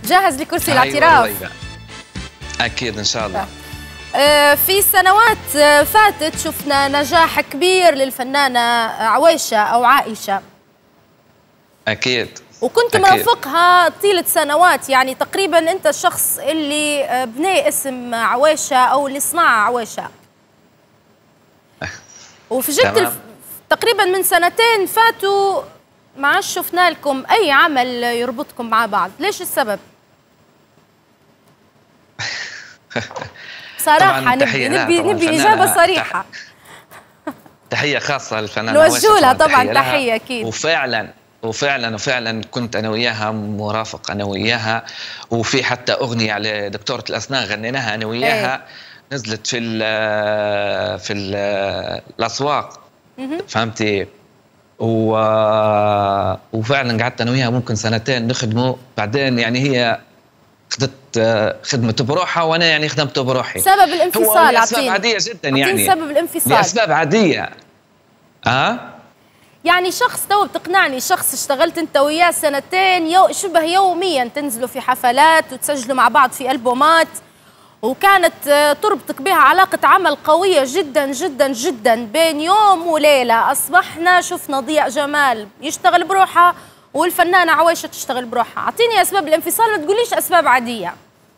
جاهز لكرسي الاعتراف؟ اكيد ان شاء الله. في سنوات فاتت شفنا نجاح كبير للفنانة عويشة أو عائشة. أكيد. وكنت مرافقها طيلة سنوات، يعني تقريبا أنت الشخص اللي بني اسم عويشة أو اللي صنع عويشة. وفجأة تقريبا من سنتين فاتوا ما عادش شفنا لكم أي عمل يربطكم مع بعض، ليش السبب؟ صراحة نبي إجابة صريحة. تحية خاصة للفنانة نوجه لها طبعا تحية أكيد. وفعلا كنت أنا وياها مرافق، أنا وياها، وفي حتى أغنية على دكتورة الأسنان غنيناها أنا وياها، نزلت في الأسواق، فهمتي؟ وفعلا قعدت أنا وياها ممكن سنتين نخدمه، بعدين يعني هي خدمت بروحها وانا يعني خدمت بروحي. سبب الانفصال اسباب عاديه جدا، يعني سبب الانفصال لاسباب عاديه. يعني شخص تو بتقنعني، شخص اشتغلت انت وياه سنتين شبه يوميا تنزلوا في حفلات وتسجلوا مع بعض في البومات، وكانت تربطك بها علاقه عمل قويه جدا جدا جدا، بين يوم وليله اصبحنا شفنا ضياء جمال يشتغل بروحها والفنانة عويشة تشتغل بروحها. أعطيني أسباب الانفصال، ما تقوليش أسباب عادية.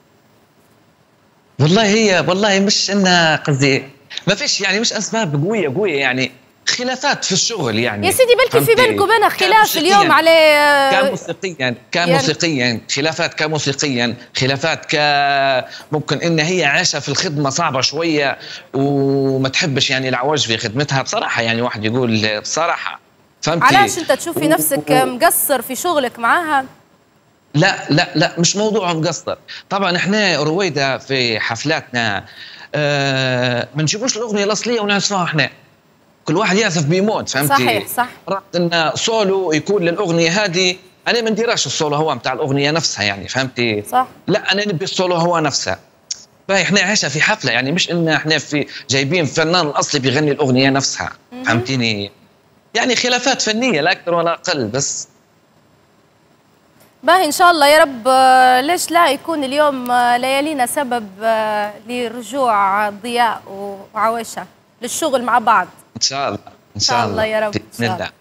والله مش إنها قصدي ما فيش، يعني مش أسباب قوية يعني خلافات في الشغل يعني. يا سيدي بلكي في بينك وبينها خلاف اليوم على كموسيقيا خلافات، كموسيقيا خلافات، ممكن إن هي عايشة في الخدمة صعبة شوية وما تحبش يعني العوج في خدمتها بصراحة، يعني واحد يقول بصراحة، فهمتي؟ علاش انت تشوفي نفسك مقصر في شغلك معاها؟ لا مش موضوع مقصر، طبعا احنا رويدا في حفلاتنا ما نجيبوش الاغنيه الاصليه ونعزفها احنا، كل واحد يعزف بيموت، فهمتي؟ صح. رحت ان سولو يكون للاغنيه هذه، انا ما نديراش السولو هو نتاع الاغنيه نفسها، يعني فهمتي؟ صح. لا انا نبي السولو هو نفسها، فاحنا عايشة في حفله، يعني مش ان احنا في جايبين فنان الاصلي بيغني الاغنيه نفسها، فهمتيني؟ يعني خلافات فنية لا أكثر ولا أقل بس. باهي إن شاء الله يا رب. ليش لا يكون اليوم ليالينا سبب لرجوع ضياء وعويشة للشغل مع بعض. إن شاء الله إن شاء الله يا رب. بإذن الله.